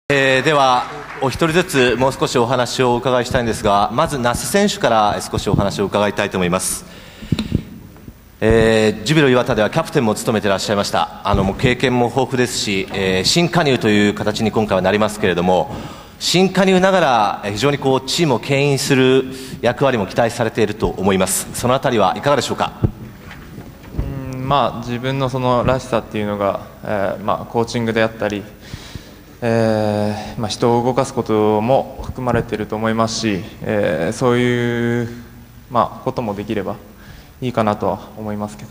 ではお一人ずつもう少しお話をお伺いしたいんですが、まず那須選手から少しお話を伺いたいと思います。ジュビロ磐田ではキャプテンも務めていらっしゃいました。もう経験も豊富ですし、新加入という形に今回はなりますけれども、新加入ながら非常にチームを牽引する役割も期待されていると思います。そのあたりはいかがでしょうか。 自分のそのらしさっていうのが、コーチングであったり、人を動かすことも含まれていると思いますし、そういう、こともできればいいかなとは思いますけど、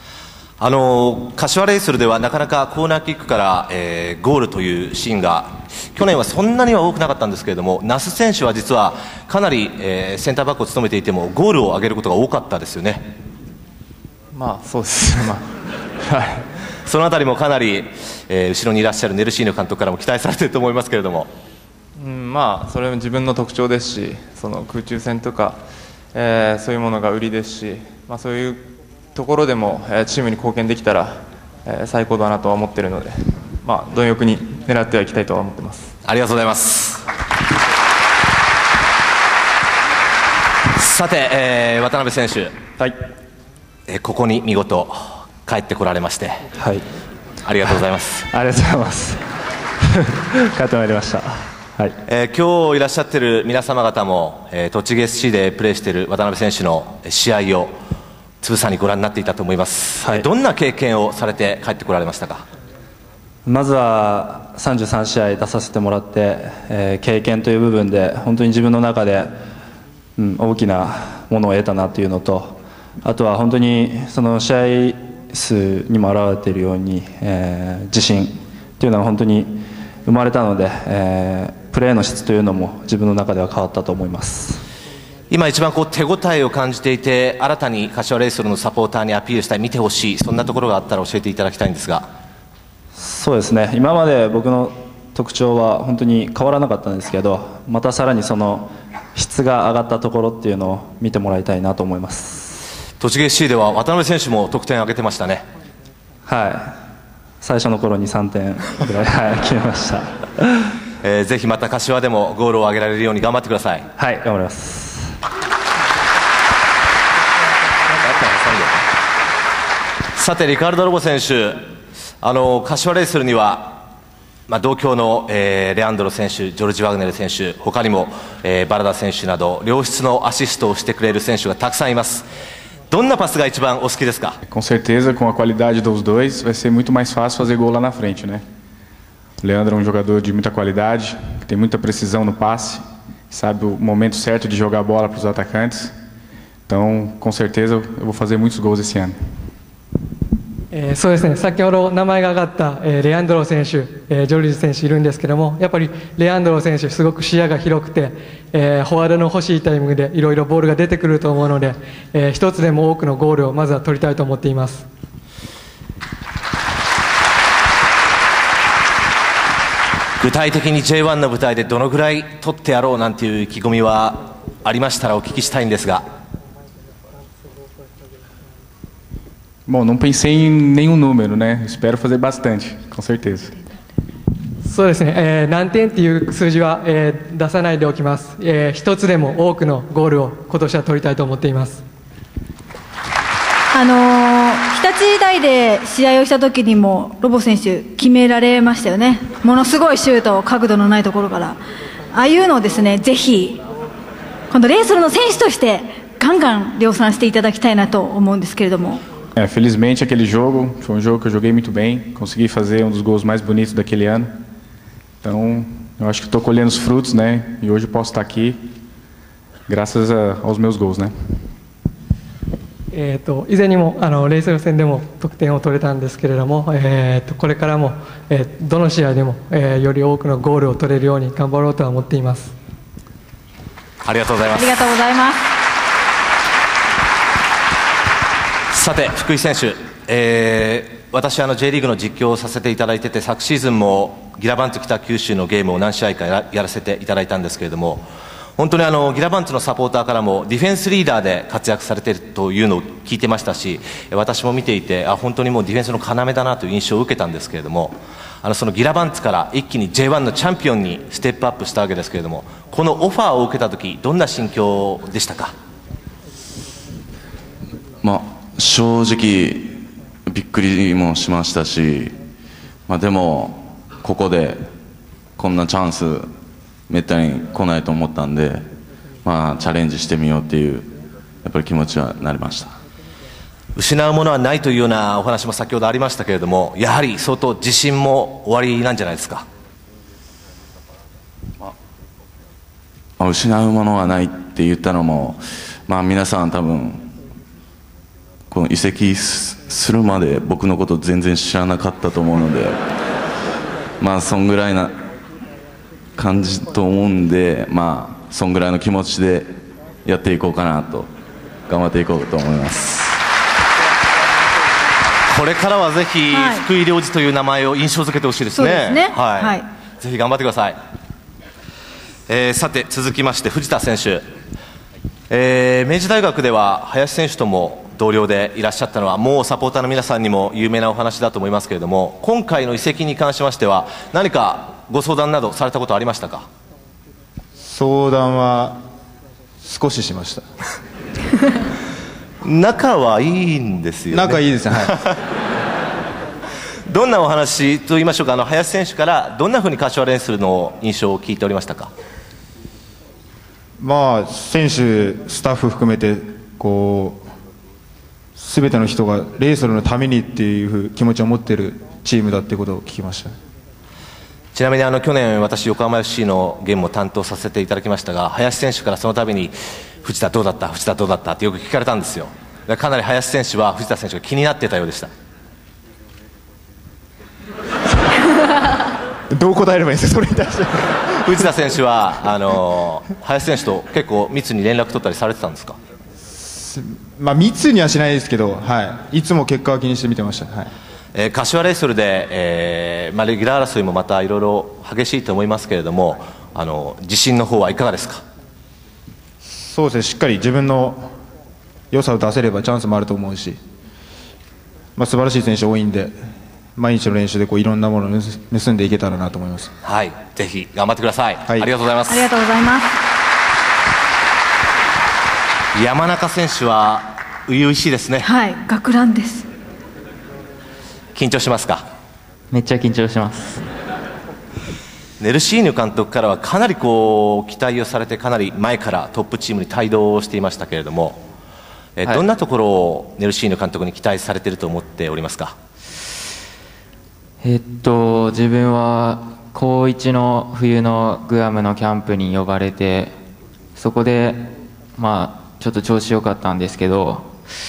柏レイソルではなかなかコーナーキックから、ゴールというシーンが去年はそんなには多くなかったんですけれども、那須選手は実はかなり、センターバックを務めていてもゴールを挙げることが多かったですよね。 そうですそのあたりもかなり、後ろにいらっしゃるネルシーノ監督からも期待されていると思いますけれども、 それも自分の特徴ですし、その空中戦とか、そういうものが売りですし、そういうところでも、チームに貢献できたら、最高だなとは思っているので、貪欲に狙ってはいきたいとは思っています。 ありがとうございます。さて、渡辺選手、 はい、 ここに見事帰ってこられまして、 はい、 ありがとうございます。 ありがとうございます帰ってまいりました。はい、 今日いらっしゃっている皆様方も、栃木 SC でプレーしている渡辺選手の試合をつぶさにご覧になっていたと思います、はい、どんな経験をされて帰ってこられましたか。 まずは33試合出させてもらって、経験という部分で本当に自分の中で、大きなものを得たなというのと、あとは本当にその試合数にも表れているように、自信というのは本当に生まれたので、プレーの質というのも自分の中では変わったと思います。 今一番手応えを感じていて、新たに柏レイソルのサポーターにアピールしたい、見てほしい、そんなところがあったら教えていただきたいんですが。 そうですね、今まで僕の特徴は本当に変わらなかったんですけど、またさらにその質が上がったところっていうのを見てもらいたいなと思います。 栃木 SC では渡辺選手も得点を挙げてましたね。 はい、最初の頃に3点ぐらい、決めました。 ぜひまた柏でもゴールを挙げられるように頑張ってください。 はい、頑張ります。 さてリカルド・ロボ選手、柏レイソルには、同郷の、レアンドロ選手、ジョルジ・ワグネル選手、他にも、バラダ選手など良質のアシストをしてくれる選手がたくさんいます。どんなパスが一番お好きですか。 Com certeza, com a qualidade dos dois, vai ser muito mais fácil fazer gol lá na frente, né? O Leandro é um jogador de muita qualidade, que tem muita precisão no passe, sabe o momento certo de jogar a bola para os atacantes. Então, com certeza, eu vou fazer muitos gols esse ano. そうですね、先ほど名前が挙がった、レアンドロ選手、ジョルジ選手いるんですけども、やっぱりレアンドロ選手すごく視野が広くて、フォワードの欲しいタイミングでいろいろボールが出てくると思うので、一つでも多くのゴールをまずは取りたいと思っています。 具体的に J1 の舞台でどのぐらい取ってやろうなんていう意気込みはありましたらお聞きしたいんですが。 Bom, não pensei em nenhum número, né? Espero fazer bastante, com certeza. そうですね、何点っていう数字は、出さないでおきます。一つでも多くのゴールを今年は取りたいと思っています。 日立時代で試合をした時にもロボ選手決められましたよね。ものすごいシュートを角度のないところから、ああいうのをですね、ぜひ今度レイソルの選手としてガンガン量産していただきたいなと思うんですけれども。 Felizmente aquele jogo foi um jogo que eu joguei muito bem, consegui fazer um dos gols mais bonitos daquele ano. Então, eu acho que estou colhendo os frutos, né? E hoje eu posso estar aqui graças aos meus gols, né? 以前にもレイソル戦でも得点を取れたんですけれども、これからも、どの試合でも、より多くのゴールを取れるように頑張ろうとは思っています。 ありがとうございます。 ありがとうございます。 さて福井選手、私J リーグの実況をさせていただいてて、昨シーズンもギラバント北九州のゲームを何試合かやらせていただいたんですけれども、 本当にギラバンツのサポーターからもディフェンスリーダーで活躍されているというのを聞いてましたし、私も見ていて本当にもうディフェンスの要だなという印象を受けたんですけれども、そのギラバンツから一気に J1 のチャンピオンにステップアップしたわけですけれども、このオファーを受けた時どんな心境でしたか？ 正直びっくりもしましたし、でもここでこんなチャンスめったに来ないと思ったんで、チャレンジしてみようっていうやっぱり気持ちはなりました。 失うものはないというようなお話も先ほどありましたけれども、やはり相当自信もおありなんじゃないですか？ 失うものはないって言ったのも、皆さん多分この移籍するまで僕のこと全然知らなかったと思うので、そんぐらいな感じと思うんで、そんぐらいの気持ちでやっていこうかなと、頑張っていこうと思います。 これからはぜひ、福井亮次という名前を印象付けてほしいですね。 そうですね。 ぜひ頑張ってください。さて続きまして藤田選手、明治大学では林選手とも同僚でいらっしゃったのはもうサポーターの皆さんにも有名なお話だと思いますけれども、今回の移籍に関しましては何かご相談などされたことありましたか？ 相談は少ししました。 仲はいいんですよね。 仲いいですね。 どんなお話と言いましょうか、林選手からどんなふうに柏レイソルの印象を聞いておりましたか？ 選手スタッフ含めて全ての人がレイソルのためにっていう気持ちを持っているチームだっていうことを聞きました。 ちなみに去年私横浜 FC のゲームを担当させていただきましたが、林選手からその度に藤田どうだった藤田どうだったってよく聞かれたんですよ。かなり林選手は藤田選手が気になってたようでした。 どう答えればいいんですか、それに対して藤田選手は林選手と結構密に連絡取ったりされてたんですか？ 密にはしないですけど、いつも結果は気にして見てました。 柏レイソルで、レギュラー争いもまたいろいろ激しいと思いますけれども、自信の方はいかがですか？ そうですね、しっかり自分の良さを出せればチャンスもあると思うし、素晴らしい選手多いんで、毎日の練習でいろんなものを盗んでいけたらなと思います。 ぜひ頑張ってください。ありがとうございます。 ありがとうございます。 山中選手は初々しいですね。 学ランです。 緊張しますか？ めっちゃ緊張します。 ネルシーヌ監督からはかなり期待をされて、かなり前からトップチームに帯同をしていましたけれども、どんなところをネルシーヌ監督に期待されていると思っておりますか？ 自分は高1の冬のグアムのキャンプに呼ばれて、そこでちょっと調子良かったんですけど、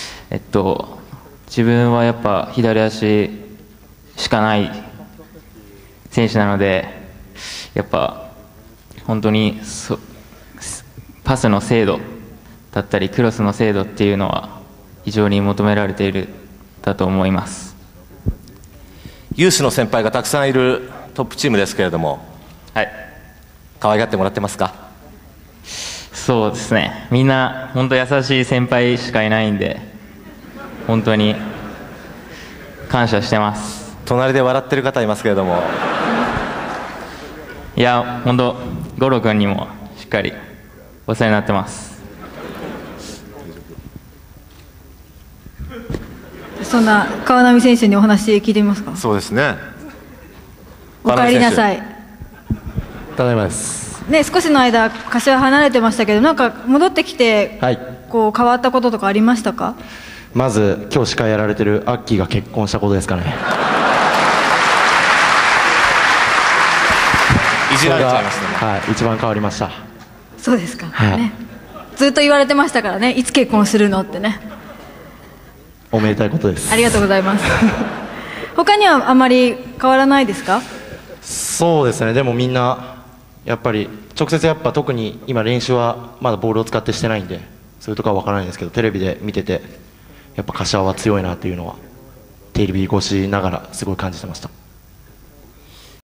自分はやっぱ左足しかない選手なので、やっぱ本当にパスの精度だったりクロスの精度っていうのは非常に求められているだと思います。 ユースの先輩がたくさんいるトップチームですけれども、可愛がってもらってますか？ そうですね、みんな本当優しい先輩しかいないんで、本当に感謝してます。 隣で笑ってる方いますけれども、 いや本当五郎君にもしっかりお世話になってます。 そんな川波選手にお話聞いてみますか？ そうですね。 お帰りなさい。 ただいまです。 少しの間柏離れてましたけど、なんか戻ってきて、変わったこととかありましたか？ まず今日司会やられてるアッキーが結婚したことですかね。 いじられちゃいましたね。 一番変わりました。 そうですか、ずっと言われてましたからね、いつ結婚するのってね。 おめでたいことです。 ありがとうございます他にはあまり変わらないですか？ そうですね、でもみんなやっぱり直接特に今練習はまだボールを使ってしてないんで、そういうとこは分からないんですけど、テレビで見ててやっぱ柏は強いなっていうのはテレビ越しながらすごい感じてました。